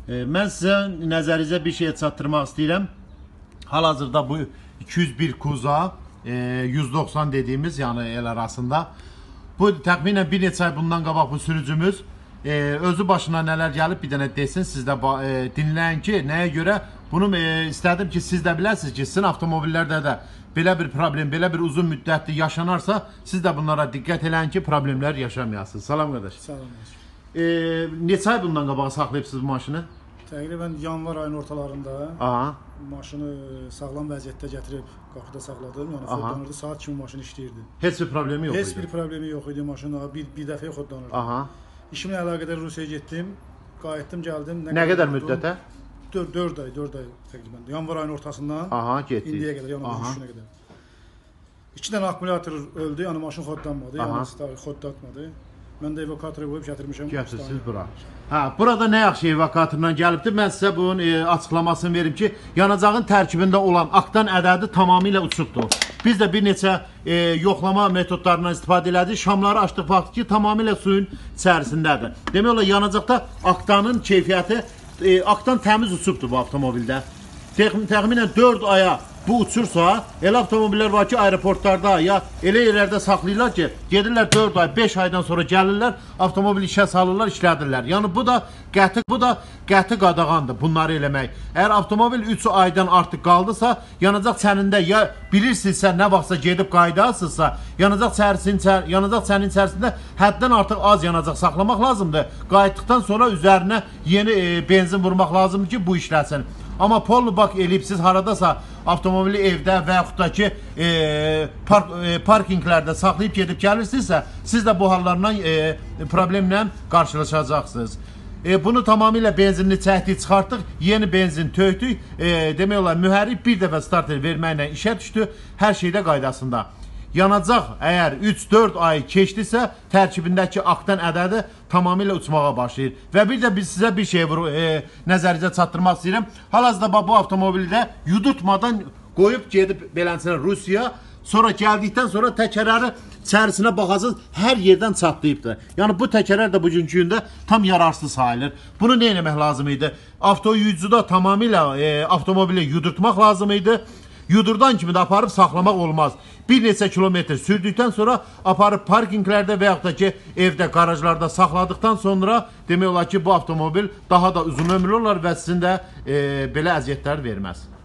Mən sizə nəzərinizə bir şey çatdırmaq istəyirəm. Hal-hazırda bu 201 Kuza 190 dediğimiz yani el arasında. Bu təxminən bir neçə ay bundan qabaq bu sürücümüz özü başına nələr gəlib bir dənə desin, siz də dinləyin ki, nəyə görə bunu istədim ki, siz də biləsiniz ki, sizin avtomobillərdə də belə bir problem, belə bir uzun müddətli yaşanarsa, siz də bunlara diqqət eləyin ki, problemlər yaşamayasınız. Salam qardaş. Salam. Neçə ay bundan qabaq saxlayıbsınız maşını? Təqribən yanvar ayının ortalarında maşını sağlam vəziyyətdə gətirib qapıda saxladım. Yəni xodlanırdı, saat kimi maşın işləyirdi. Heç bir problemi yox idi. Heç bir problemi yox idi maşının. Bir dəfəyə xodlanırdı. İşimlə əlaqədar Rusiyaya getdim, qayıtdım, gəldim. Nə qədər müddətə? 4 ay təqribən. Yanvar ayının ortasından indiyə qədər, yəni düşüşünə qədər. 2 dənə akkumulyator öldü, yəni maşın xodlanmadı, yəni xodlatmadı. Mən də evakatoru qoyub gətirmişəm. Gətirsiniz bura. Burada nə yaxşı evakatorla gəlibdir. Mən sizə bunun açıqlamasını verim ki, yanacağın tərkibində olan aktan ədədi tamamilə uçubdur. Biz də bir neçə yoxlama metodlarından istifadə elədik. Şamları açdıq, baxdıq ki, tamamilə suyun içərisindədir. Demək olar, yanacaqda aktanın keyfiyyəti, aktan təmiz uçubdur bu avtomobildə. Təxminən 4 aya bu uçursa, elə avtomobillər var ki, aeroportlarda ya elə yerlərdə saxlayırlar ki, gedirlər 4 ay, 5 aydan sonra gəlirlər, avtomobil işə salırlar, işlədirlər. Yəni bu da qəti qadağandır bunları eləmək. Əgər avtomobil 3 aydan artıq qaldısa, yanacaq çənində ya bilirsinizsə, nə vaxtsa gedib qaydasınızsa, yanacaq çənin içərisində həddən artıq az yanacaq saxlamaq lazımdır. Qayıtdıqdan sonra üzərinə yeni benzin vurmaq lazımdır ki, bu işləsin. Amma pollu bak eləyibsiz haradasa avtomobili evdə və yaxud da ki parkinglərdə saxlayıb gedib gəlirsinizsə, siz də bu hallarla problemlə qarşılaşacaqsınız. Bunu tamamilə benzinli çəkdik, çıxartdıq, yeni benzin tökdük. Demək olar, mühərrik bir dəfə starter verməklə işə düşdü, hər şeydə qaydasında. Yanacaq əgər 3-4 ay keçdisə, tərkibindəki aktan ədədi tamamilə uçmağa başlayır. Və bir də biz sizə bir şey nəzərinizə çatdırmaq istəyirəm. Hal-hazırda bu avtomobildə yudutmadan qoyub gedib belənsinə Rusiya, sonra gəldikdən sonra təkərləri içərisinə baxasınız, hər yerdən çatlayıbdır. Yəni bu təkərlər də bugünkü gündə tam yararsız sayılır. Bunu nə etmək lazım idi? Avtoyuyucuda tamamilə avtomobili yudurtmaq lazım idi. Yudurdan kimi də aparıb saxlamaq olmaz. Bir neçə kilometr sürdükdən sonra aparıb parkinglərdə və yaxud da ki, evdə, qarajlarda saxladıqdan sonra demək olar ki, bu avtomobil daha da uzun ömürlü olar və sizin də belə əziyyətlər verməz.